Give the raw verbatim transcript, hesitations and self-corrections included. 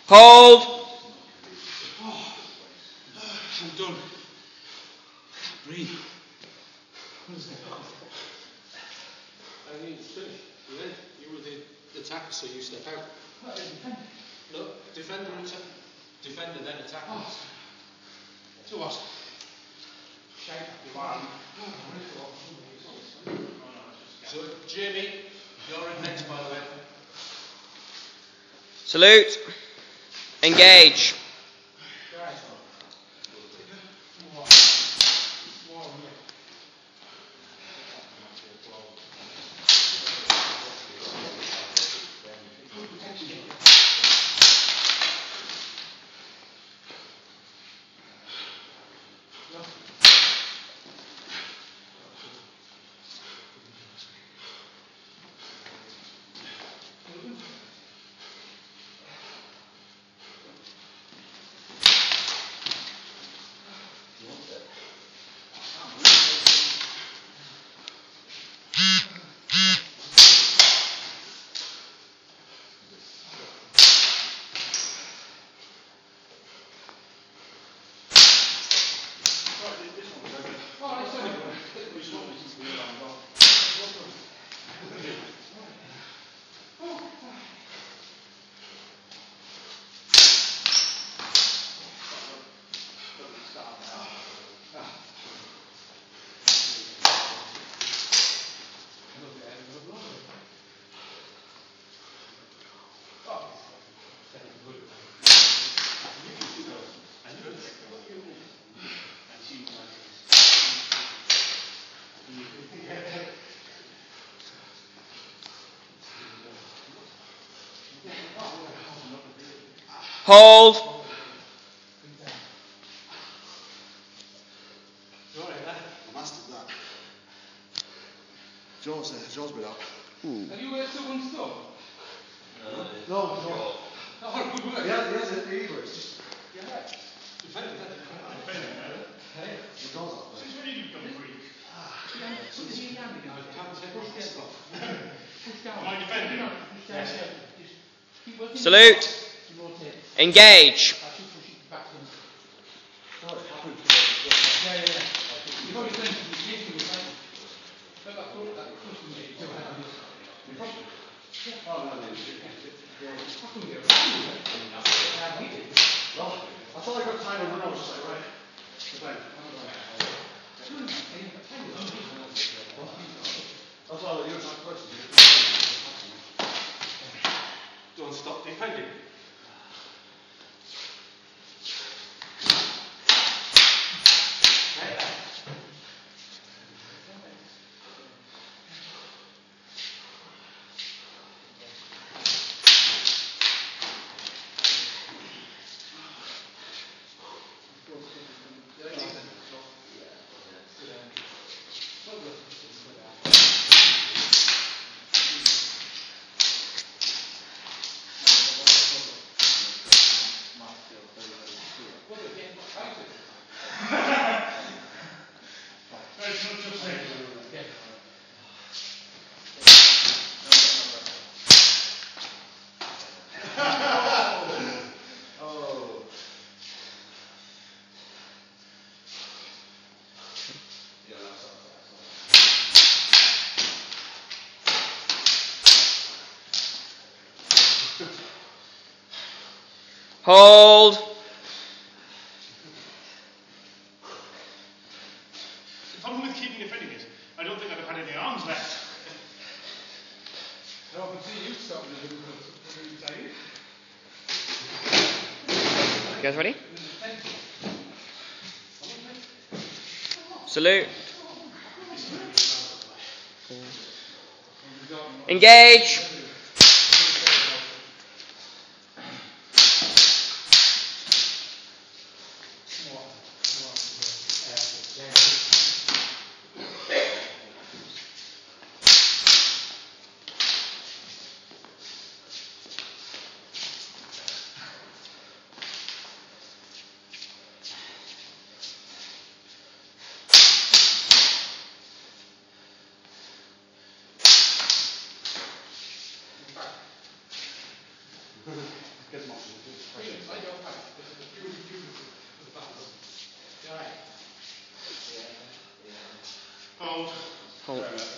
Hold. Oh, I'm done. Breathe. What is that? I mean, it's finished. You went. You were the attacker, so you step out. What, defender? No, defender and defender, then attacker. Oh. So what? Shape your arm. So, Jamie, you're in next, by the way. Salute. Engage. Hold. I mastered that. Joe's, uh, Joe's been up. Ooh. Have you worked at one store? No, no. no. Oh, good work. Yeah, he has it. He works. Just, yeah, right. Defending, defending. Hey, he goes up there. Since when have you done Greek? Ah, something here down again. I can't take my hands off. Am I defending? Yes. Salute. Engage. I thought I got time and then I was just like, right. That's why you attack first. Don't stop defending. Hold. The problem with keeping defending is, I don't think I'd have had any arms left. I can see you stopping a little bit. You guys ready? Salute. Engage. Get them off. Hold.